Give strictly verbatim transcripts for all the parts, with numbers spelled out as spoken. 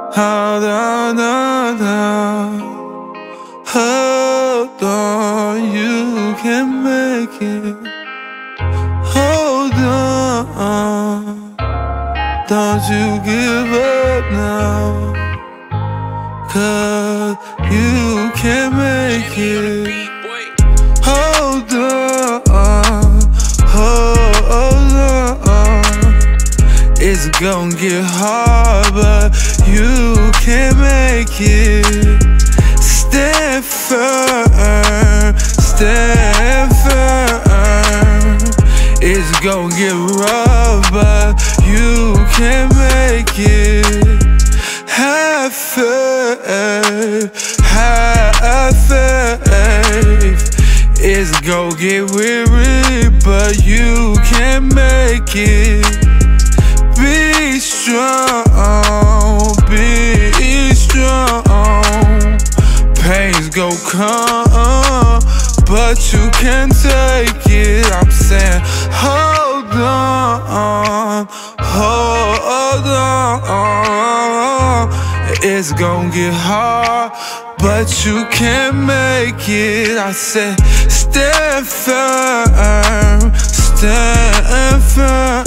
Hold on, hold on, hold on, you can make it. Hold on, don't you give up now, 'cause you can make it. Hold on, hold on, it's gonna get hard, but you can make it. Stand firm, stand firm. It's gonna get rough, but you can make it. Have faith, have faith. It's gonna get weary, but you can make it. Be strong, be strong. Pain's gon' come, but you can take it. I'm saying, hold on, hold on. It's gon' get hard, but you can make it. I said, stand firm, stand firm.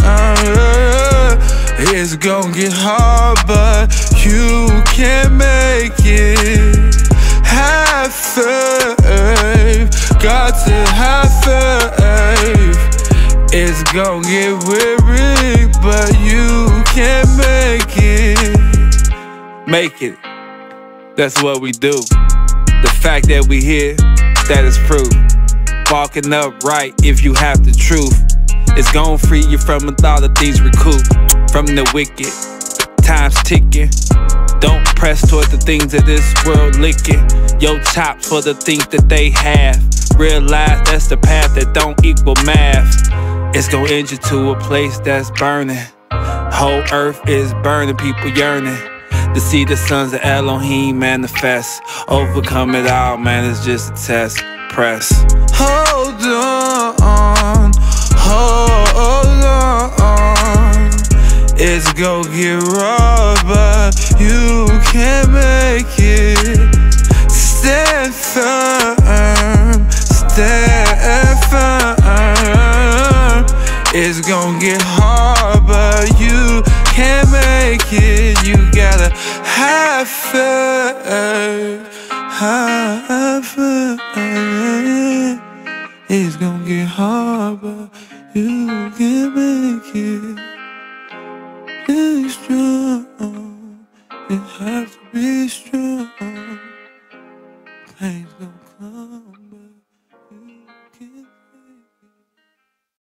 It's gon' get hard, but you can make it. Have faith, got to have faith. It's gon' get weary, but you can make it. Make it, that's what we do. The fact that we here, that is proof. Walking upright if you have the truth. It's gon' free you from a lot of these recoup. From the wicked, time's ticking. Don't press toward the things of this world licking. Your chops for the things that they have. Realize that's the path that don't equal math. It's gon' end you to a place that's burning. Whole earth is burning, people yearning to see the sons of Elohim manifest. Overcome it all, man, it's just a test. Press. Hold on, hold on. It's gon' get rough, but you can make it. Stand firm, stand firm. It's gon' get hard, but you can make it. You gotta have faith, have faith. It's gon' get hard, but you can make it. Be strong, and